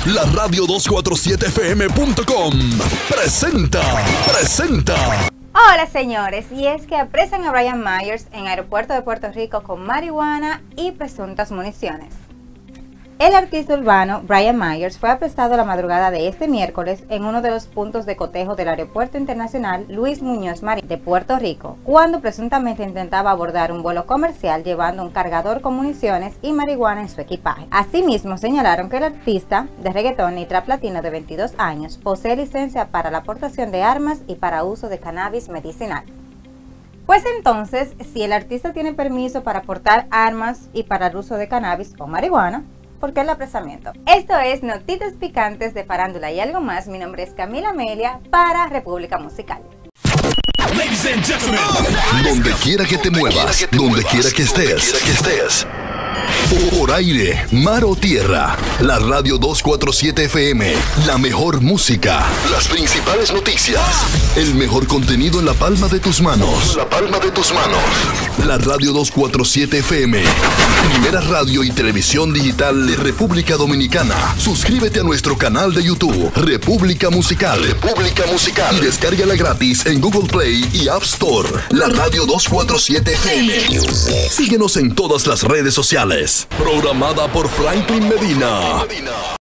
La radio 247fm.com presenta. Hola señores, y es que apresan a Brian Myers en aeropuerto de Puerto Rico con marihuana y presuntas municiones. El artista urbano Brian Myers fue apresado la madrugada de este miércoles en uno de los puntos de cotejo del Aeropuerto Internacional Luis Muñoz Marín de Puerto Rico, cuando presuntamente intentaba abordar un vuelo comercial llevando un cargador con municiones y marihuana en su equipaje. Asimismo, señalaron que el artista de reggaetón Nitra Platino, de 22 años, posee licencia para la aportación de armas y para uso de cannabis medicinal. Pues entonces, si el artista tiene permiso para portar armas y para el uso de cannabis o marihuana, ¿por qué el apresamiento? Esto es Notitas Picantes de Farándula y algo más. Mi nombre es Camila Amelia para República Musical. Ladies and gentlemen, donde quiera que te muevas, donde quiera que estés. Por aire, mar o tierra, la radio 247 FM, la mejor música, las principales noticias, el mejor contenido en la palma de tus manos. La radio 247 FM, primera radio y televisión digital de República Dominicana. Suscríbete a nuestro canal de YouTube, República Musical. Y descárgala gratis en Google Play y App Store. La radio 247 FM. Síguenos en todas las redes sociales. Programada por Franklin Medina.